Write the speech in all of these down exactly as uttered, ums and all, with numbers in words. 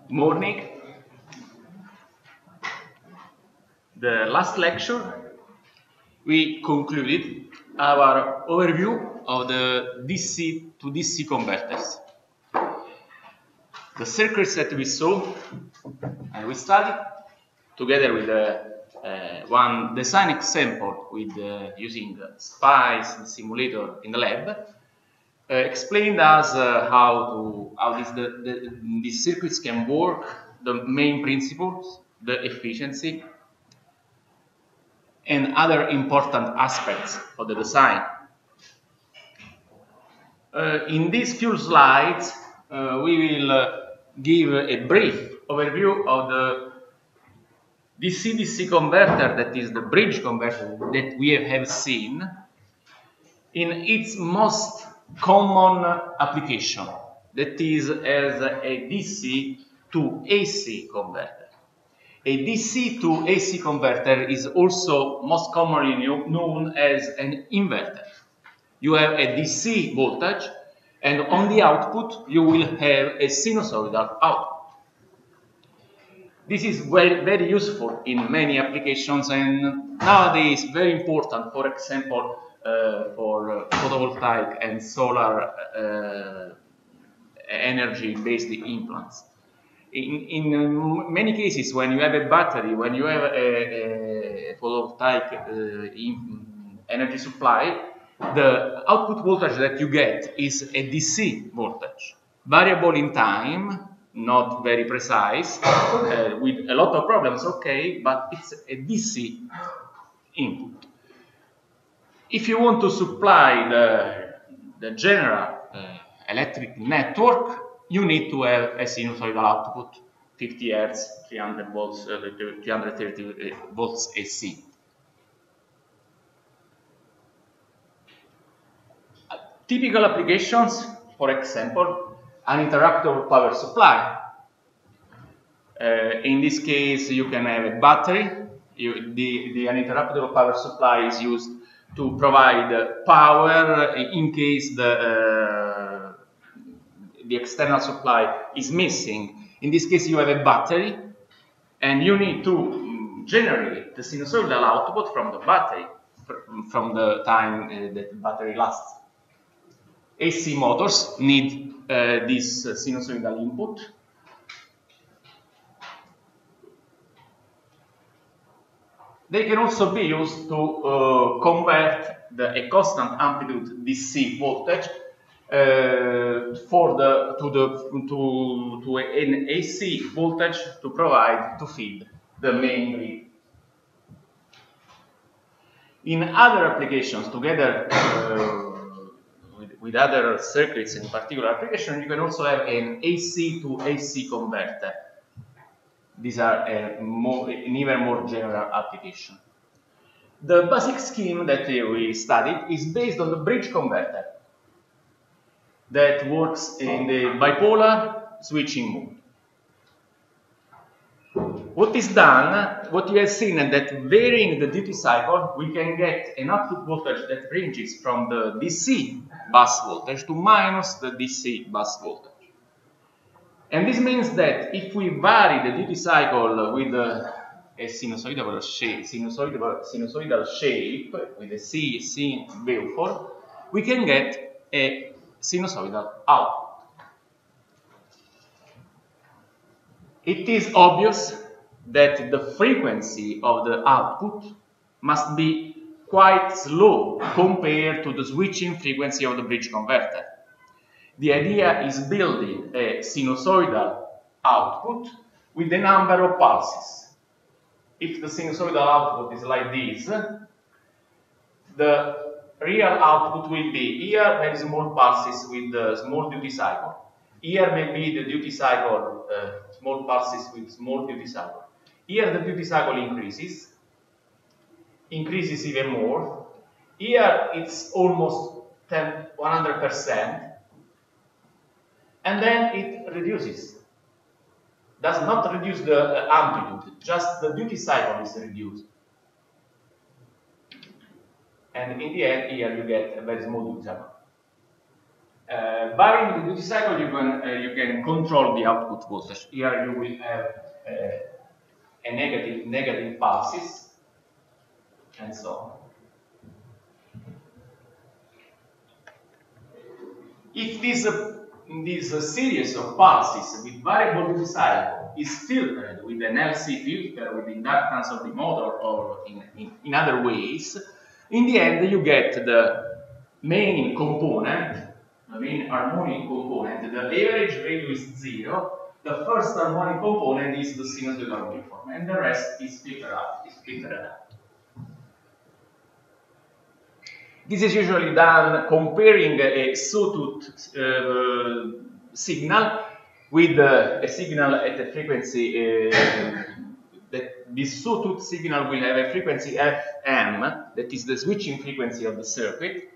Morning. The last lecture we concluded our overview of the D C to D C converters. The circuits that we saw and we studied together with uh, uh, one design example with uh, using the SPICE the simulator in the lab uh, explained us uh, how to how this, the, the, these circuits can work, the main principles, the efficiency, and other important aspects of the design. Uh, in these few slides, uh, we will uh, give a brief overview of the D C D C converter, that is the bridge converter that we have seen in its most common application, that is as a D C to A C converter. A D C to A C converter is also most commonly known as an inverter. You have a D C voltage, and on the output you will have a sinusoidal output. This is very, very useful in many applications, and nowadays very important, for example, uh, for uh, photovoltaic and solar uh, energy-based implants. In, in many cases, when you have a battery, when you have a, a photovoltaic uh, energy supply, the output voltage that you get is a D C voltage, variable in time, not very precise, uh, with a lot of problems, okay, but it's a D C input. If you want to supply the, the general uh, electric network, you need to have a sinusoidal output, fifty hertz, three hundred volts, uh, three hundred thirty volts A C. Uh, typical applications, for example, uninterruptible power supply. Uh, in this case, you can have a battery. You, the, the uninterruptible power supply is used to provide uh, power in case the uh, the external supply is missing. In this case, you have a battery, and you need to generate the sinusoidal output from the battery, from the time uh, that the battery lasts. A C motors need uh, this uh, sinusoidal input. They can also be used to uh, convert the, a constant amplitude D C voltage uh, for the to the to to an A C voltage to provide to feed the main grid. In other applications, together uh, with, with other circuits in particular application, you can also have an A C to A C converter. These are a more, an even more general application. The basic scheme that we studied is based on the bridge converter that works in the bipolar switching mode. What is done, what you have seen, is that varying the duty cycle, we can get an output voltage that ranges from the D C bus voltage to minus the D C bus voltage. And this means that if we vary the duty cycle with uh, a sinusoidal shape, sinusoidal, sinusoidal shape with a C C waveform, we can get a sinusoidal output. It is obvious that the frequency of the output must be quite slow compared to the switching frequency of the bridge converter. The idea is building a sinusoidal output with a number of pulses. If the sinusoidal output is like this, the real output will be here there is small pulses with the small duty cycle. Here may be the duty cycle, uh, small pulses with small duty cycle. Here the duty cycle increases, increases even more. Here it's almost one hundred percent. And then it reduces. Does not reduce the amplitude, just the duty cycle is reduced. And in the end, here you get a very small duty cycle. Uh, varying the duty cycle, you can, uh, you can control the output voltage. Here you will have uh, a negative, negative pulses, and so on. If this, uh, this uh, series of pulses with variable duty cycle is filtered with an L C filter, with inductance of the motor, or in, in, in other ways, in the end you get the main component, the main harmonic component. The average value is zero. The first harmonic component is the sinusoidal waveform, and the rest is filtered out. Is filtered out. This is usually done comparing a sawtooth uh, signal with uh, a signal at a frequency. Uh, that this sawtooth signal will have a frequency F M, that is the switching frequency of the circuit.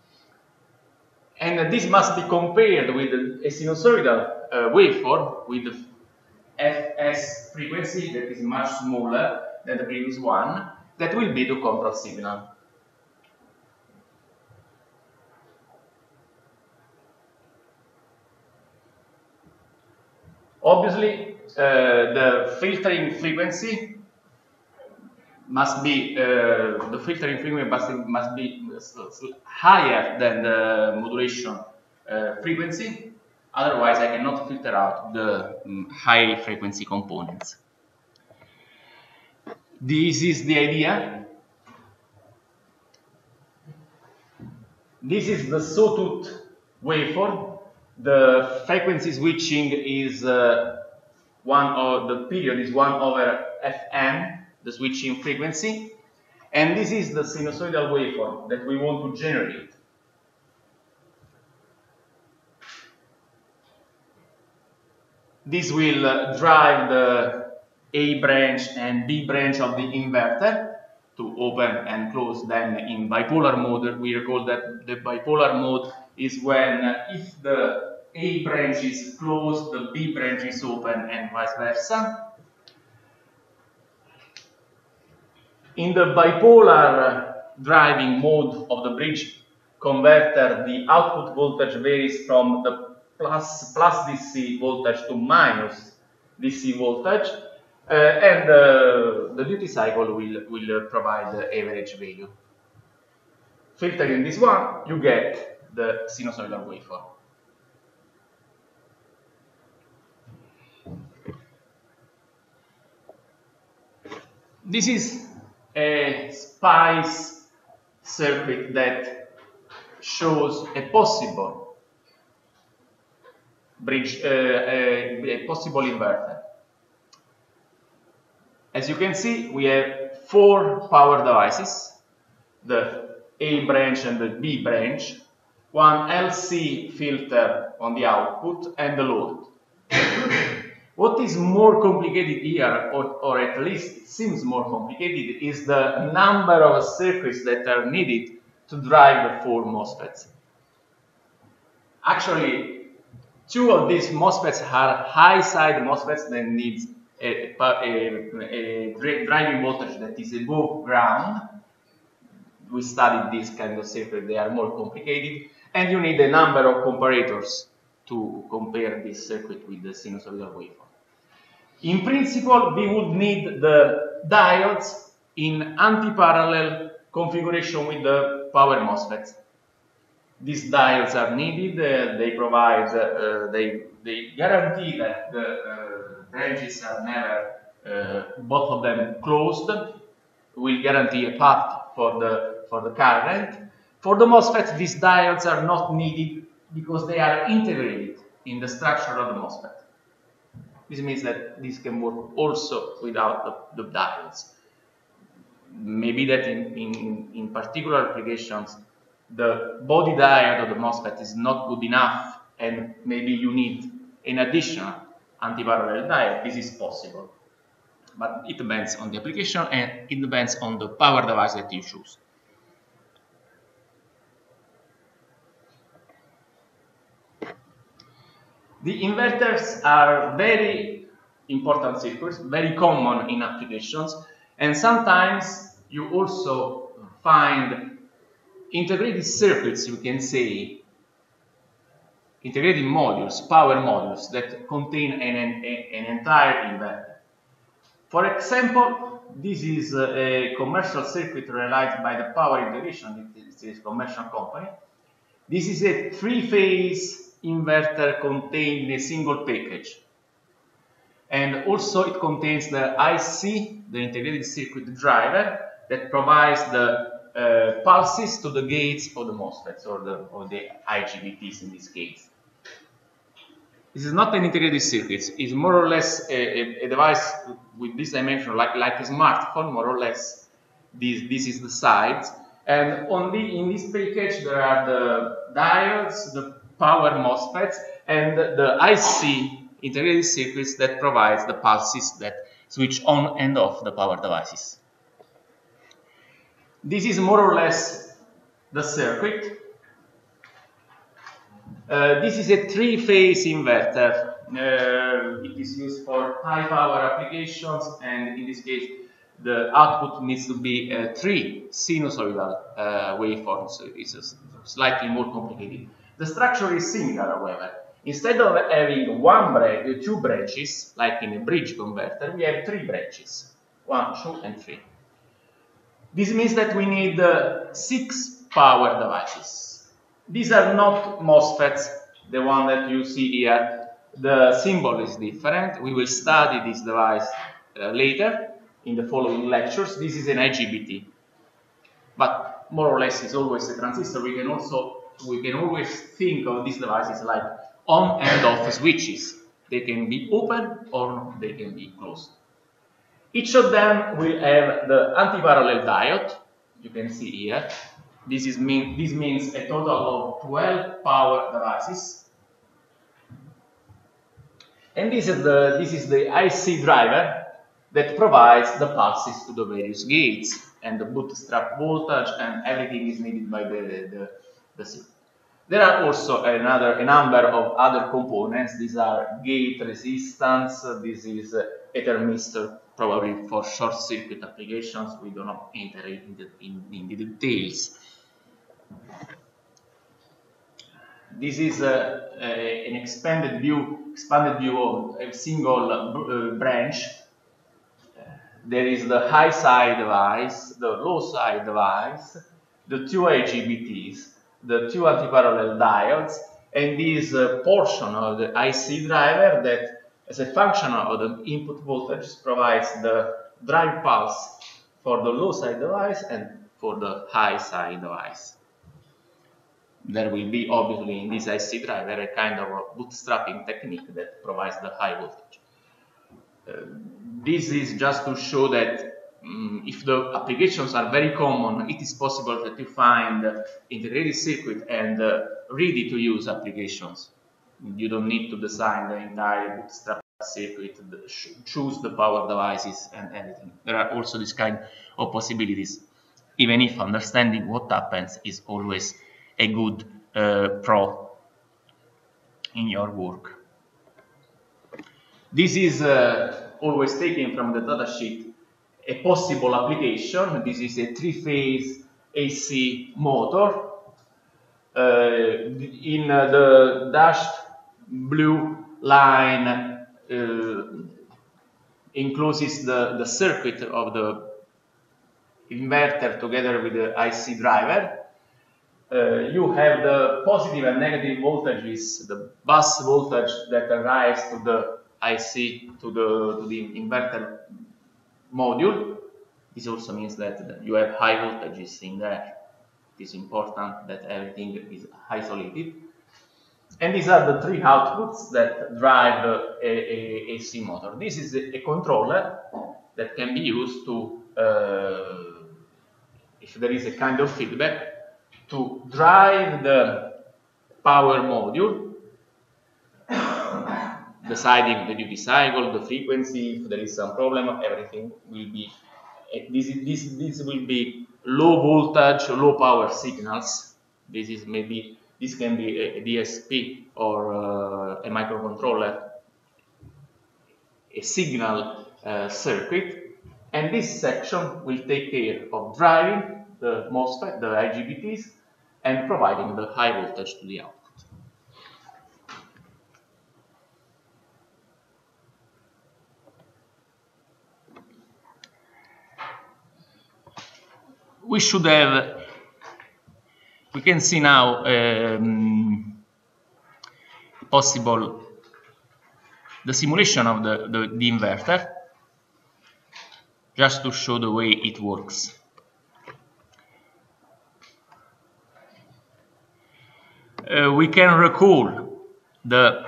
And this must be compared with a sinusoidal uh, waveform with the F S frequency that is much smaller than the previous one, that will be the control signal. Obviously, uh, the filtering frequency must be uh, the filtering frequency must, must be higher than the modulation uh, frequency. Otherwise, I cannot filter out the um, high frequency components. This is the idea. This is the sawtooth waveform. The frequency switching is uh, one of the period is one over F M, the switching frequency, and this is the sinusoidal waveform that we want to generate. This will uh, drive the A branch and B branch of the inverter to open and close them in bipolar mode. We recall that the bipolar mode is when uh, if the A branch is closed, the B branch is open, and vice versa. In the bipolar driving mode of the bridge converter, the output voltage varies from the plus, plus D C voltage to minus D C voltage, uh, and uh, the duty cycle will, will uh, provide the average value. Filtering this one, you get the sinusoidal waveform. This is a SPICE circuit that shows a possible bridge, uh, a, a possible inverter. As you can see, we have four power devices, the A branch and the B branch, one L C filter on the output, and the load. What is more complicated here, or, or at least it seems more complicated, is the number of circuits that are needed to drive the four MOSFETs. Actually, two of these MOSFETs are high-side MOSFETs that need a, a, a driving voltage that is above ground. We studied this kind of circuit, they are more complicated, and you need a number of comparators to compare this circuit with the sinusoidal waveform. In principle, we would need the diodes in anti-parallel configuration with the power MOSFETs. These diodes are needed, uh, they provide, uh, they, they guarantee that the uh, branches are never, uh, both of them closed, will guarantee a path for the, for the current. For the MOSFET, these diodes are not needed because they are integrated in the structure of the MOSFET. This means that this can work also without the, the diodes. Maybe that in, in, in particular applications, the body diode of the MOSFET is not good enough, and maybe you need an additional anti-parallel diode. This is possible. But it depends on the application, and it depends on the power device that you choose. The inverters are very important circuits, very common in applications, and sometimes you also find integrated circuits, you can say, integrated modules, power modules that contain an, an, an entire inverter. For example, this is a commercial circuit realized by the Power Integration. It is a commercial company. This is a three-phase inverter contained in a single package. And also it contains the I C, the integrated circuit driver, that provides the uh, pulses to the gates of the MOSFETs, or the, or the I G B Ts in this case. This is not an integrated circuit. It's more or less a, a, a device with this dimension, like, like a smartphone, more or less. This, this is the size. And only in this package there are the diodes, the power MOSFETs, and the I C integrated circuits that provides the pulses that switch on and off the power devices. This is more or less the circuit. Uh, this is a three-phase inverter. Uh, it is used for high-power applications, and in this case, the output needs to be uh, three sinusoidal uh, waveforms. So it's slightly more complicated. The structure is similar, however. Instead of having one branch, two branches, like in a bridge converter, we have three branches: one, two, and three. This means that we need uh, six power devices. These are not MOSFETs, the one that you see here. The symbol is different. We will study this device uh, later in the following lectures. This is an I G B T, but more or less it's always a transistor. We can also we can always think of these devices like on and off switches. They can be open or they can be closed. Each of them will have the anti-parallel diode. You can see here. This is mean this means a total of twelve power devices. And this is the this is the I C driver that provides the pulses to the various gates, and the bootstrap voltage and everything is needed by the the, the circuit. There are also another a number of other components. These are gate resistance. This is a thermistor, probably for short circuit applications. We do not enter in the, in, in the details. This is a, a, an expanded view, expanded view of a single uh, branch. There is the high side device, the low side device, the two I G B Ts, the two anti-parallel diodes, and this uh, portion of the I C driver that, as a function of the input voltage, provides the drive pulse for the low side device and for the high side device. There will be, obviously, in this I C driver a kind of a bootstrapping technique that provides the high voltage. Uh, this is just to show that um, if the applications are very common, it is possible that you find uh, integrated circuit and uh, ready-to-use applications. You don't need to design the entire bootstrap circuit, choose the power devices and everything. There are also this kind of possibilities, even if understanding what happens is always a good uh, pro in your work. This is uh, always taken from the datasheet, a possible application. This is a three-phase A C motor. Uh, in uh, the dashed blue line uh, encloses the, the circuit of the inverter together with the I C driver. Uh, you have the positive and negative voltages, the bus voltage that arrives to the I C, to the, to the inverter module. This also means that you have high voltages in there. It is important that everything is isolated. And these are the three outputs that drive a, a, a AC motor. This is a, a controller that can be used to, uh, if there is a kind of feedback, to drive the power module, deciding the duty cycle, the frequency. If there is some problem, everything will be, this, this, this will be low voltage, low power signals. This is maybe, this can be a, a D S P or uh, a microcontroller, a signal uh, circuit, and this section will take care of driving the MOSFET, the I G B Ts, and providing the high voltage to the output. we should have, we can see now um, possible the simulation of the, the, the inverter, just to show the way it works. Uh, we can recall the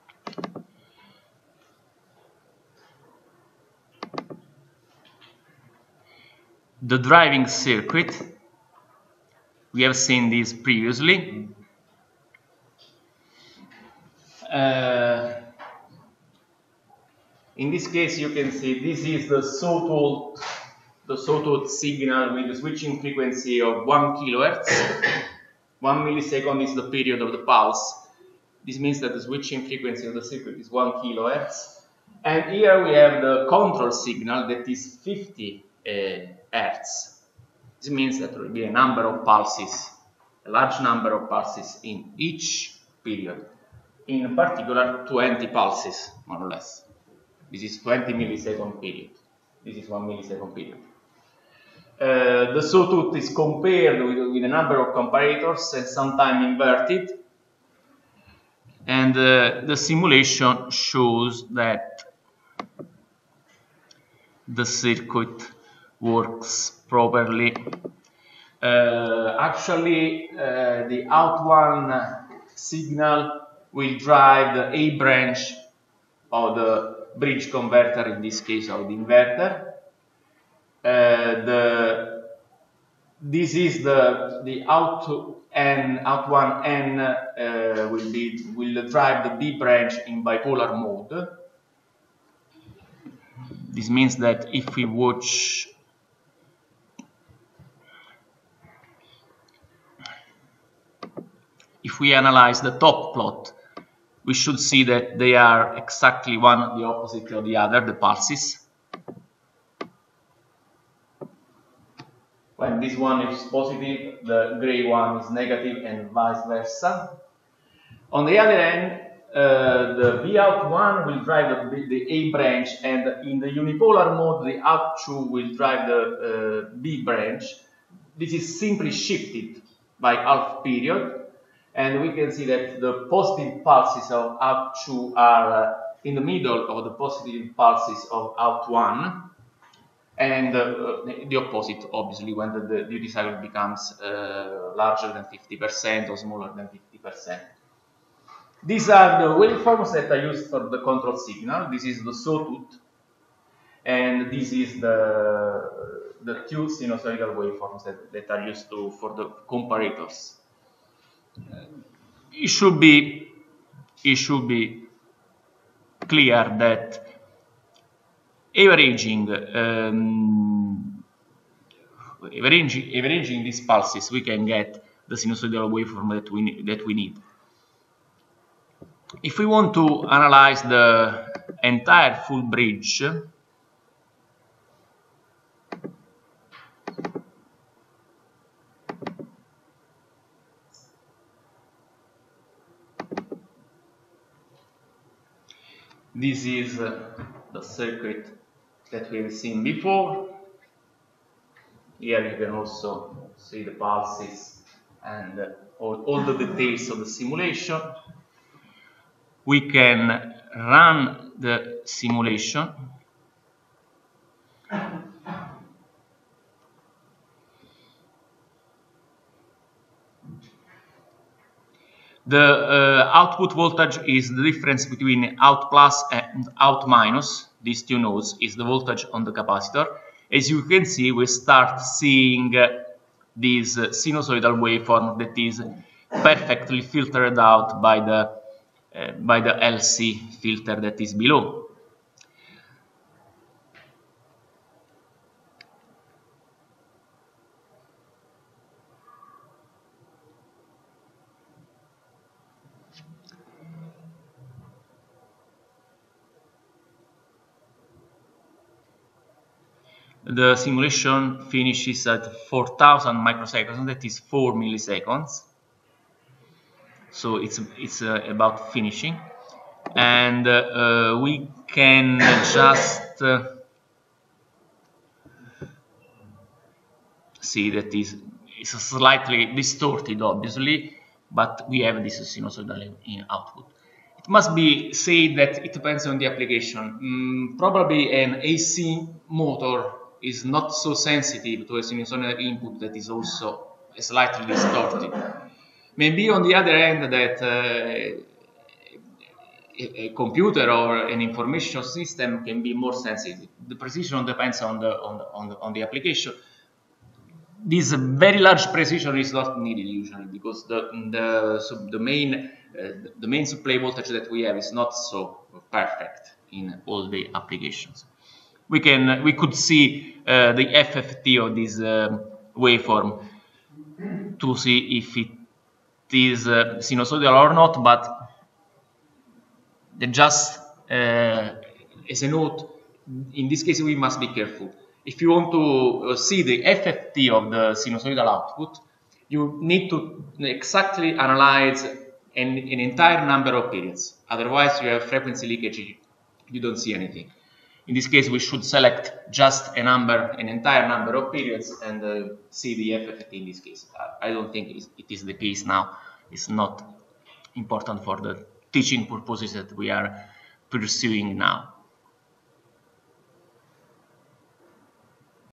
the driving circuit. We have seen this previously. Uh, in this case, you can see this is the sawtooth, the sawtooth signal with a switching frequency of one kilohertz. One millisecond is the period of the pulse. This means that the switching frequency of the circuit is one kilohertz. And here we have the control signal that is fifty uh, hertz. This means that there will be a number of pulses, a large number of pulses in each period. In particular, twenty pulses, more or less. This is twenty millisecond period. This is one millisecond period. Uh, the sawtooth is compared with, with a number of comparators and sometimes inverted. And uh, the simulation shows that the circuit works properly. Uh, actually, uh, the out one signal will drive the A branch of the bridge converter, in this case of the inverter. Uh, the this is the the out n out one n uh, will be will drive the B branch in bipolar mode. This means that if we watch if we analyze the top plot, we should see that they are exactly one the opposite of the other, the pulses. When this one is positive, the gray one is negative, and vice versa. On the other hand, uh, the V out one will drive the, the A branch, and in the unipolar mode, the out two will drive the uh, B branch. This is simply shifted by half period, and we can see that the positive pulses of out two are uh, in the middle of the positive pulses of out one. And uh, the opposite, obviously, when the, the duty cycle becomes uh, larger than fifty percent or smaller than fifty percent. These are the waveforms that are used for the control signal. This is the sawtooth, and this is the, the two sinusoidal waveforms that, that are used to, for the comparators. It should be, it should be clear that Averaging, um, averaging, averaging these pulses, we can get the sinusoidal waveform that we that we need. If we want to analyze the entire full bridge, this is uh, the circuit that we have seen before. Here you can also see the pulses and uh, all, all the details of the simulation. We can run the simulation. The uh, output voltage is the difference between out plus and out minus. These two nodes is the voltage on the capacitor. As you can see, we start seeing uh, this uh, sinusoidal waveform that is perfectly filtered out by the uh, by the L C filter that is below. The simulation finishes at four thousand microseconds, that is four milliseconds. So it's it's uh, about finishing, and uh, uh, we can just uh, see that is is slightly distorted, obviously, but we have this sinusoidal in output. It must be said that it depends on the application. Mm, probably an A C motor is not so sensitive to a sinusoidal input that is also slightly distorted. Maybe on the other hand that uh, a, a computer or an information system can be more sensitive. The precision depends on the on the, on the, on the application. This very large precision is not needed usually because the the, so the main uh, the main supply voltage that we have is not so perfect in all the applications. We can we could see uh, the F F T of this uh, waveform to see if it is uh, sinusoidal or not, but just uh, as a note, in this case we must be careful. If you want to see the F F T of the sinusoidal output, you need to exactly analyze an, an entire number of periods. Otherwise, you have frequency leakage, you don't see anything. In this case, we should select just a number, an entire number of periods, and uh, see the F F T in this case. I, I don't think it is the case now. It's not important for the teaching purposes that we are pursuing now.